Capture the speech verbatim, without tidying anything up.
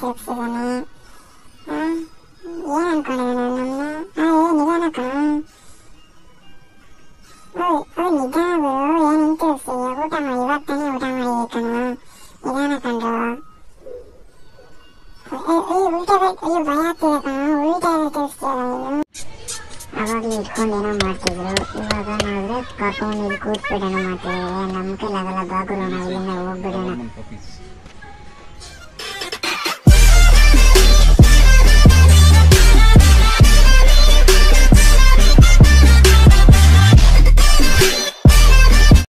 ತಿರುಗಿಸಿದಾನೆ. ಏನು ಅನ್ಕೊಂಡಿದ್ದಾನೆ ನಮ್ಮನ್ನ? ಏ ನಿಧಾನ ಕಣ, ಓಯ್ ಓಯ್ ನಿಧಾನ ಗುರು, ಏನು ಹಿಂಗೆ ತಿರುಗಿಸ್ತೀಯ? ಊಟ ಮಾಡಿ, ಇವಾಗ ತಾನೇ ಊಟ ಮಾಡಿದೆ ಕಣ, ನಿಧಾನ ಕಂಡ್ರು. ಅಯ್ಯೋ ಉಲ್ಟಾ ಅಯ್ಯೋ ಭಯ ಆಗ್ತಿದೆ ಕಣ, ಉಲ್ಟಾ ತಿರುಗಿಸ್ತೀಯಲ್ಲ ನೀನು. ಅವಾಗಲೇ ಇಟ್ಕೊಂಡು ಏನೋ ಮಾಡ್ತಿದ್ರು, ಇವಾಗ ನಾವಿದ್ರೆ ಕರ್ಕೊಂಡು ಇಲ್ಲಿ ಕೂತ್ಬಿಡೋಣ ಮಾಡ್ತಿದ್ದೀವಿ. ನಮ್ಮ ಕೈಲಾಗಲ್ಲ ಬಾಗುರು, ನಾವು ಇಲ್ಲಿಂದ ಹೋಗ್ಬಿಡೋಣ.